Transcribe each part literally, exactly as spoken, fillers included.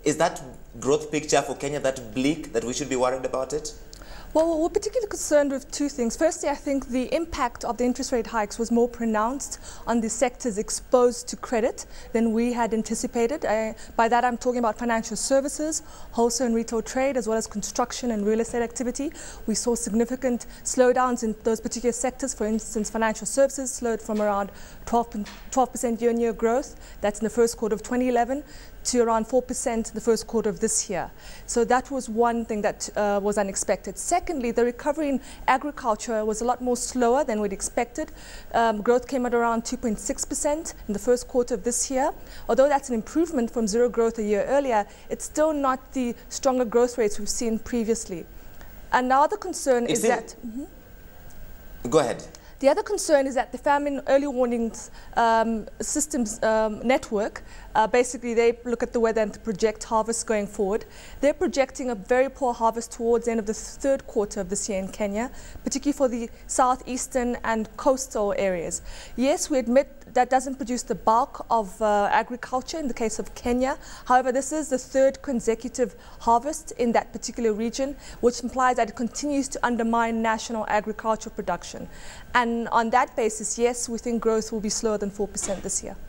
is that growth picture for Kenya that bleak that we should be worried about it? Well, we're particularly concerned with two things. Firstly, I think the impact of the interest rate hikes was more pronounced on the sectors exposed to credit than we had anticipated. I, by that, I'm talking about financial services, wholesale and retail trade, as well as construction and real estate activity. We saw significant slowdowns in those particular sectors. For instance, financial services slowed from around twelve percent year-on-year growth. That's in the first quarter of twenty eleven. To around four percent in the first quarter of this year. So that was one thing that uh, was unexpected. Secondly, the recovery in agriculture was a lot more slower than we'd expected. Um, growth came at around two point six percent in the first quarter of this year. Although that's an improvement from zero growth a year earlier, it's still not the stronger growth rates we've seen previously. And our other concern is, is that... Mm-hmm. Go ahead. The other concern is that the famine early warnings um, systems um, network, uh, basically they look at the weather and project harvests going forward. They're projecting a very poor harvest towards the end of the third quarter of this year in Kenya, particularly for the southeastern and coastal areas. Yes, we admit that doesn't produce the bulk of uh, agriculture in the case of Kenya. However, this is the third consecutive harvest in that particular region, which implies that it continues to undermine national agricultural production. And on that basis, yes, we think growth will be slower than four percent this year.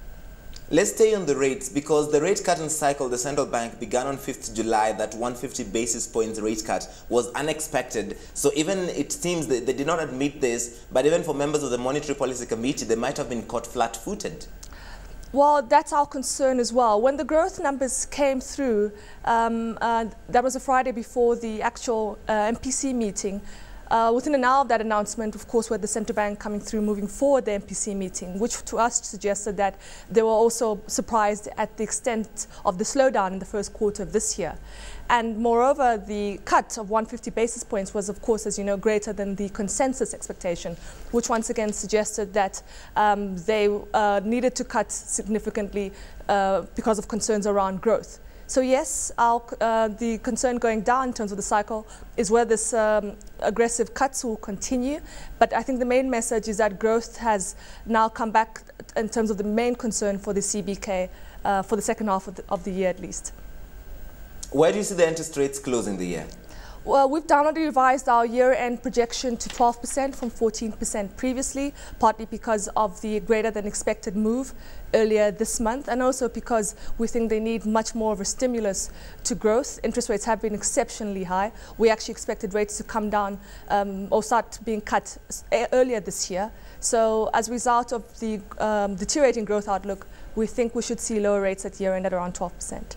Let's stay on the rates, because the rate cutting cycle, the central bank began on fifth of July. That one hundred fifty basis points rate cut was unexpected. So even it seems that they did not admit this, but even for members of the Monetary Policy Committee, they might have been caught flat-footed. Well, that's our concern as well. When the growth numbers came through, um, uh, that was a Friday before the actual uh, M P C meeting. Uh, within an hour of that announcement, of course, we had the central bank coming through, moving forward the M P C meeting, which to us suggested that they were also surprised at the extent of the slowdown in the first quarter of this year. And moreover, the cut of one hundred fifty basis points was, of course, as you know, greater than the consensus expectation, which once again suggested that um, they uh, needed to cut significantly uh, because of concerns around growth. So yes, our, uh, the concern going down in terms of the cycle is where this um, aggressive cuts will continue. But I think the main message is that growth has now come back in terms of the main concern for the C B K uh, for the second half of the, of the year at least. Where do you see the interest rates closing the year? Well, we've downwardly revised our year-end projection to twelve percent from fourteen percent previously, partly because of the greater than expected move earlier this month, and also because we think they need much more of a stimulus to growth. Interest rates have been exceptionally high. We actually expected rates to come down um, or start being cut earlier this year. So as a result of the um, deteriorating growth outlook, we think we should see lower rates at year-end at around twelve percent.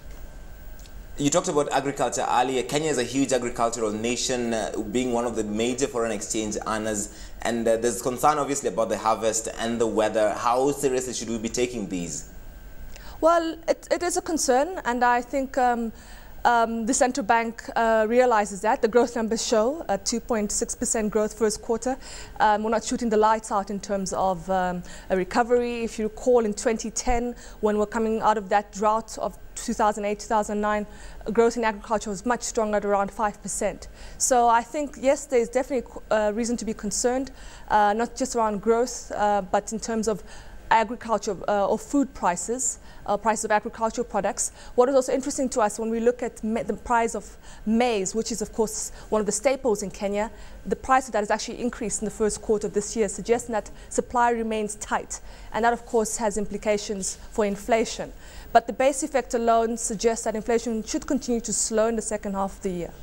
You talked about agriculture earlier. Kenya is a huge agricultural nation, uh, being one of the major foreign exchange earners. And uh, there's concern, obviously, about the harvest and the weather. How seriously should we be taking these? Well, it, it is a concern, and I think um, um, the central bank uh, realizes that. The growth numbers show a two point six percent growth first quarter. Um, we're not shooting the lights out in terms of um, a recovery. If you recall, in twenty ten, when we're coming out of that drought of two thousand eight, two thousand nine, growth in agriculture was much stronger at around five percent. So I think, yes, there's definitely uh, reason to be concerned, uh, not just around growth, uh, but in terms of agriculture uh, or food prices, uh, prices of agricultural products. What is also interesting to us when we look at the price of maize, which is of course one of the staples in Kenya, the price of that has actually increased in the first quarter of this year, suggesting that supply remains tight. And that of course has implications for inflation. But the base effect alone suggests that inflation should continue to slow in the second half of the year.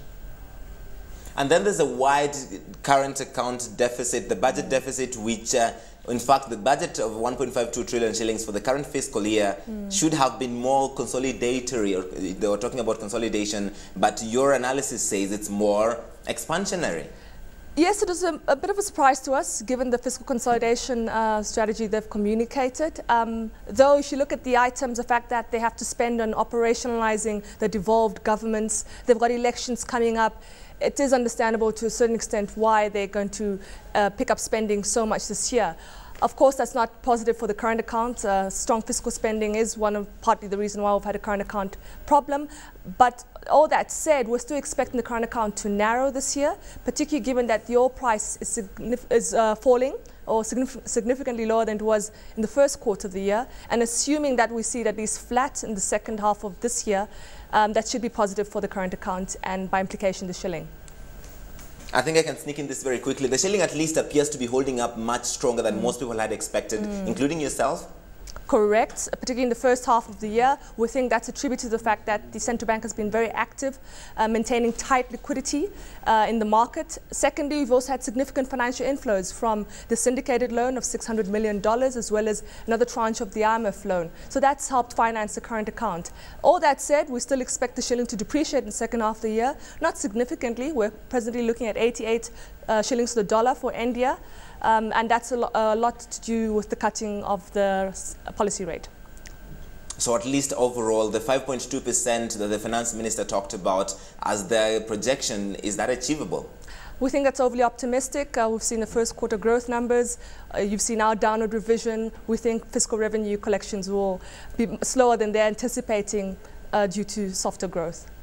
And then there's a wide current account deficit, the budget deficit, which uh, in fact the budget of one point five two trillion shillings for the current fiscal year mm. should have been more consolidatory, or they were talking about consolidation, but your analysis says it's more expansionary. Yes, it was a, a bit of a surprise to us, given the fiscal consolidation uh, strategy they've communicated. Um, though, if you look at the items, the fact that they have to spend on operationalizing the devolved governments, they've got elections coming up, it is understandable to a certain extent why they're going to uh, pick up spending so much this year. Of course, that's not positive for the current account. Uh, strong fiscal spending is one of partly the reason why we've had a current account problem. But all that said, we're still expecting the current account to narrow this year, particularly given that the oil price is, is uh, falling or signif significantly lower than it was in the first quarter of the year. And assuming that we see that these flat in the second half of this year, um, that should be positive for the current account and by implication the shilling. I think I can sneak in this very quickly. The shilling at least appears to be holding up much stronger than mm. most people had expected, mm. including yourself. Correct, particularly in the first half of the year. We think that's attributed to the fact that the central bank has been very active, uh, maintaining tight liquidity uh, in the market. Secondly, we've also had significant financial inflows from the syndicated loan of six hundred million dollars, as well as another tranche of the I M F loan. So that's helped finance the current account. All that said, we still expect the shilling to depreciate in the second half of the year, not significantly. We're presently looking at eighty-eight uh, shillings to the dollar for India. Um, and that's a, lo a lot to do with the cutting of the policy rate. So at least overall, the five point two percent that the finance minister talked about as the projection, is that achievable? We think that's overly optimistic. Uh, we've seen the first quarter growth numbers. Uh, you've seen our downward revision. We think fiscal revenue collections will be slower than they're anticipating uh, due to softer growth.